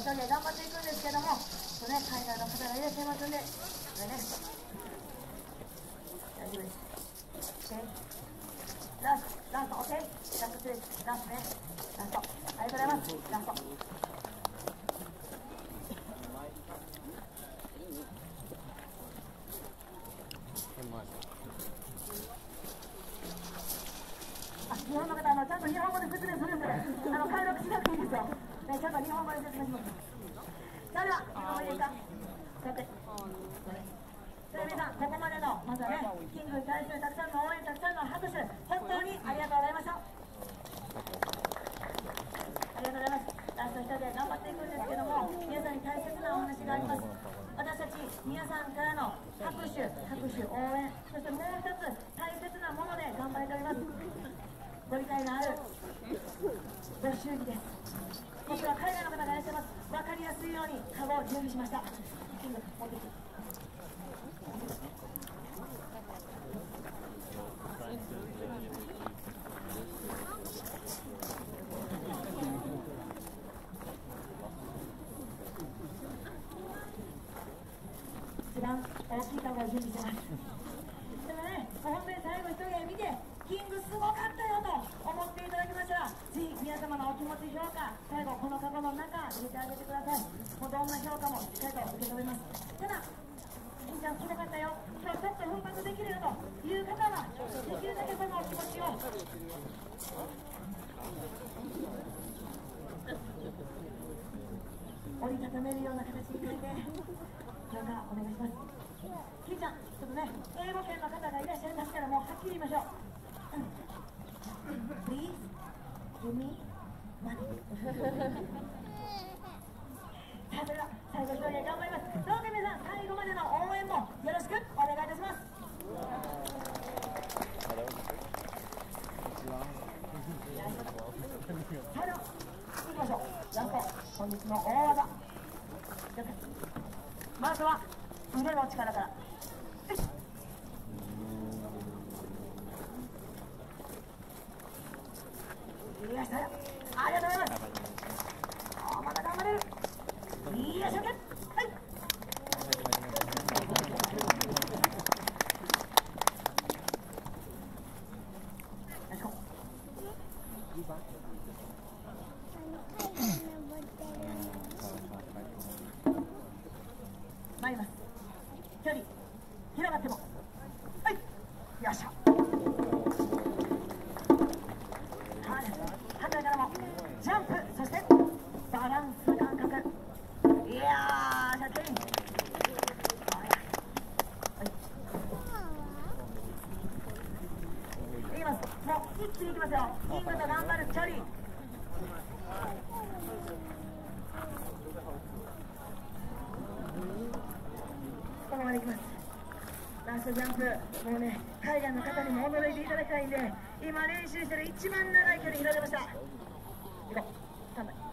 一人で頑張っていくんですけども、海外の方がいらっしゃいますんで、これね、大丈夫です。ラスト、OK、ラストプレイ、ラストね、ラスト、ありがとうございます、ラスト。日本の方、ちゃんと日本語で説明するんで、解読しなくていいですよ。ちゃんと日本語で説明します。それでは、日本語でいいか。さて。皆さん、ここまでの、まずはね、キングに対するたくさんの応援、たくさんの拍手、本当にありがとうございました。ありがとうございます。ラスト1人で頑張っていくんですけども、皆さんに大切なお話があります。私たち、皆さんからの拍手、応援、そしてもう一つ大切なもので頑張れております。ご理解のあるご祝儀です。こちら海外の方がいらっしゃいます。分かりやすいようにカゴを準備しました。キング持ってきて。一番大きいカゴを準備してます。でもね、本当に最後一人で見て、キングすごかったよと思っていただきましたら、ぜひ皆様のお気持ち評価、最後このカゴの中入れてあげてください。もうどんな評価もしっかりと受け止めます。ただ、金ちゃんすごかったよ、今日ちょっと奮発できるよという方は、できるだけそのお気持ちを折りたためるような形に変えて評価お願いします。金ちゃん、ちょっとね、英語圏の方がいらっしゃいますから、もうはっきり言いましょう。Please give me money さあ、それでは最後一人で頑張ります。どうか皆さん、最後までの応援もよろしくお願いいたします。それでは行きましょう。ラスト、本日の大技、まずは腕の力から。いらっしゃい。ありがとうございます。まだ頑張れる。いらっしゃい。はい。参ります。距離広がっても。はい。よっしゃ。ジャンプ、そしてバランス感覚。いやー、シャキーン。いきます。もう一気にいきますよ。キングと頑張る距離。ここまでいきます。ラストジャンプ、もうね、海外の方にも驚いていただきたいんで、今練習してる一番長い距離広げました。行こう。頑張れ。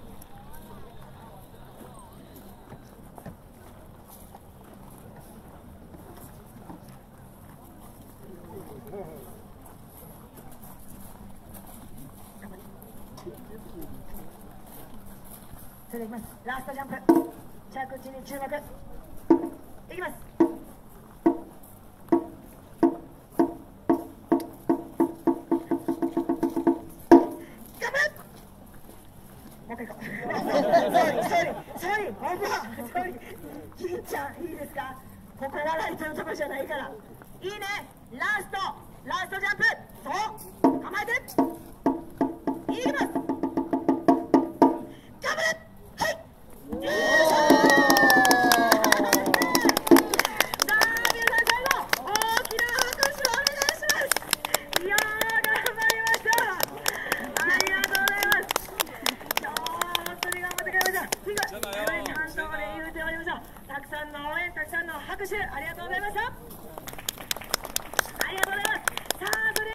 それでいきます。ラストジャンプ、着地に注目。いきます。金ちゃん、いいですか？ここ笑いというところじゃないから。いいね。ラストジャンプ。そう、構えて。いきます。頑張れ。はい。よいしょ。さあ、皆さん最後大きな拍手をお願いします。いやー、頑張りました。ありがとうございます。今日は本当に頑張ってくれました。感動で言うておりました。たくさんの応援、たくさんの拍手、ありがとうございました。ありがとうございます。さあ、それ